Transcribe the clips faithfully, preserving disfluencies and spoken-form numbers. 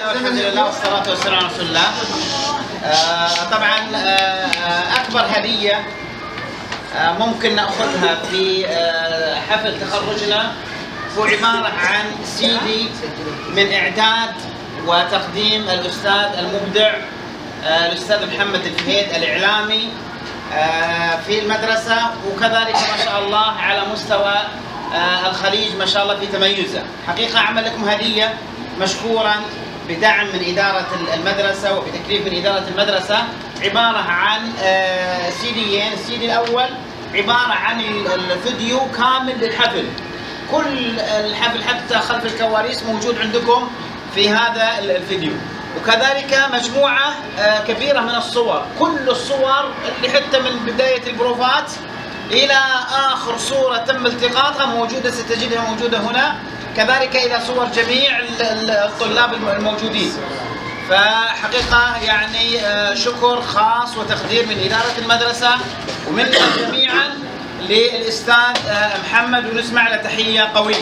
الحمد لله والصلاة والسلام على رسول الله. آه طبعا آه أكبر هدية آه ممكن نأخذها في آه حفل تخرجنا هو عبارة عن سيدي من إعداد وتقديم الأستاذ المبدع آه الأستاذ محمد الفهيد الإعلامي آه في المدرسة، وكذلك ما شاء الله على مستوى آه الخليج ما شاء الله في تميزه. حقيقة أعمل لكم هدية مشكورا بدعم من إدارة المدرسة وبتكليف من إدارة المدرسة، عبارة عن سيديين. السيدي الأول عبارة عن الفيديو كامل للحفل، كل الحفل حتى خلف الكواليس موجود عندكم في هذا الفيديو، وكذلك مجموعة كبيرة من الصور، كل الصور اللي حتى من بداية البروفات إلى آخر صورة تم التقاطها موجودة، ستجدها موجودة هنا، كذلك إلى صور جميع الطلاب الموجودين. فحقيقة يعني شكر خاص وتقدير من إدارة المدرسة ومنا جميعا للأستاذ محمد، ونسمع له تحية قوية.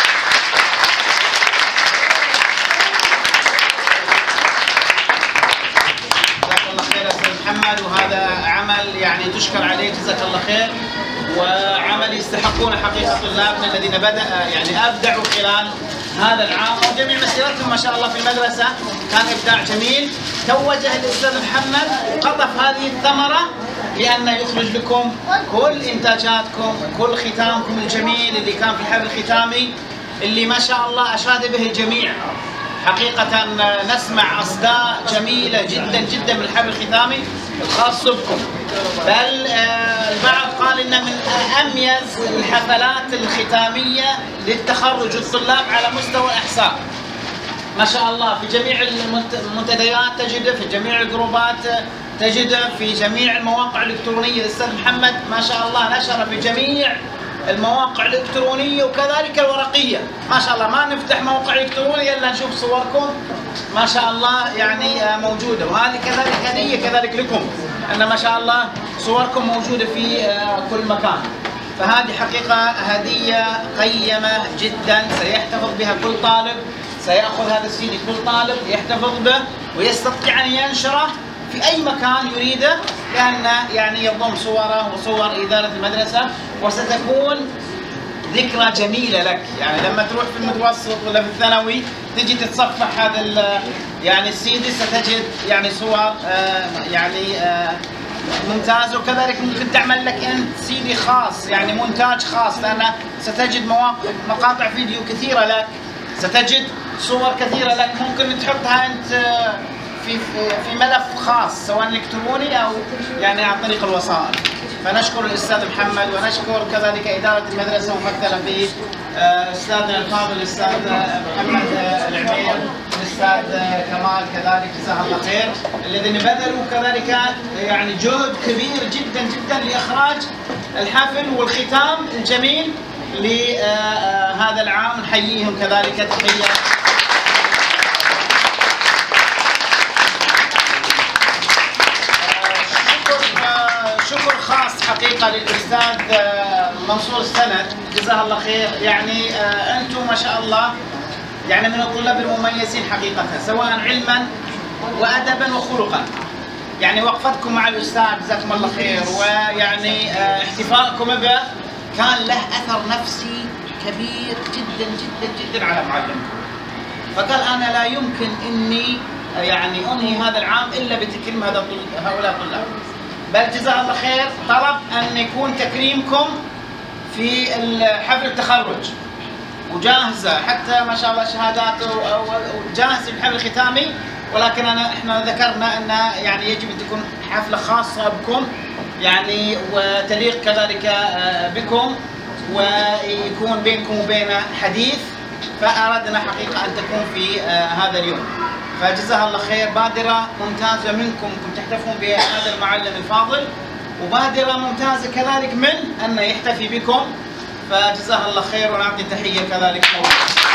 جزاك الله خير أستاذ محمد، وهذا عمل يعني تشكر عليه، جزاك الله خير، وعمل يستحقون حقيقة طلابنا الذين بدأ يعني أبدعوا خلال هذا العام، وجميع مسيرتهم ما شاء الله في المدرسة كان إبداع جميل. توجه الأستاذ محمد وقطف هذه الثمرة لأن يخرج لكم كل إنتاجاتكم، كل ختامكم الجميل اللي كان في الحفل الختامي اللي ما شاء الله أشاد به الجميع. حقيقة نسمع أصداء جميلة جدا جدا من الحفل الختامي الخاص بكم، بل البعض قال إن من أميز الحفلات الختامية للتخرج الطلاب على مستوى الأحساء. ما شاء الله في جميع المنتديات تجده، في جميع الجروبات تجده، في جميع المواقع الإلكترونية. الأستاذ محمد ما شاء الله نشر في جميع المواقع الإلكترونية وكذلك الورقية. ما شاء الله ما نفتح موقع إلكتروني إلا نشوف صوركم ما شاء الله يعني موجودة، وهذه كذلك هدية كذلك لكم، أن ما شاء الله صوركم موجودة في كل مكان. فهذه حقيقة هدية قيمة جدا سيحتفظ بها كل طالب، سيأخذ هذا السيدي كل طالب يحتفظ به ويستطيع أن ينشره في أي مكان يريده، لأن يعني يضم صوره وصور إدارة المدرسة، وستكون ذكرى جميلة لك. يعني لما تروح في المتوسط ولا في الثانوي تجي تتصفح هذا يعني السيدي ستجد يعني صور آه يعني آه ممتازة، وكذلك ممكن تعمل لك أنت سيدي خاص يعني مونتاج خاص، لأن ستجد مواقع مقاطع فيديو كثيرة لك، ستجد صور كثيرة لك ممكن تحطها أنت آه في في ملف خاص سواء الكتروني او يعني عن طريق الوسائل. فنشكر الاستاذ محمد، ونشكر كذلك اداره المدرسه ممثله في استاذنا الفاضل الاستاذ محمد العمير، الاستاذ كمال كذلك جزاه الله خير، الذين بذلوا كذلك يعني جهد كبير جدا جدا لاخراج الحفل والختام الجميل لهذا العام. نحييهم كذلك تحيه. شكر خاص حقيقة للأستاذ منصور السند جزاه الله خير. يعني أنتم ما شاء الله يعني من الطلاب المميزين حقيقة، سواء علما وأدبا وخلقا. يعني وقفتكم مع الأستاذ جزاكم الله خير، ويعني احتفائكم به كان له أثر نفسي كبير جدا جدا جدا على معلمكم. فقال أنا لا يمكن إني يعني أنهي هذا العام إلا بتكريم هؤلاء الطلاب، بل جزاه الله خير طلب أن يكون تكريمكم في حفل التخرج، وجاهزة حتى ما شاء الله شهادات وجاهزة للحفل الختامي. ولكن أنا إحنا ذكرنا أن يعني يجب أن تكون حفلة خاصة بكم يعني وتليق كذلك بكم ويكون بينكم وبين حديث، فأردنا حقيقة أن تكون في هذا اليوم. فجزاه الله خير، بادرة ممتازة منكم كنتم تحتفون بهذا المعلم الفاضل، وبادرة ممتازة كذلك من أن يحتفي بكم، فجزاه الله خير ونعطي تحية كذلك.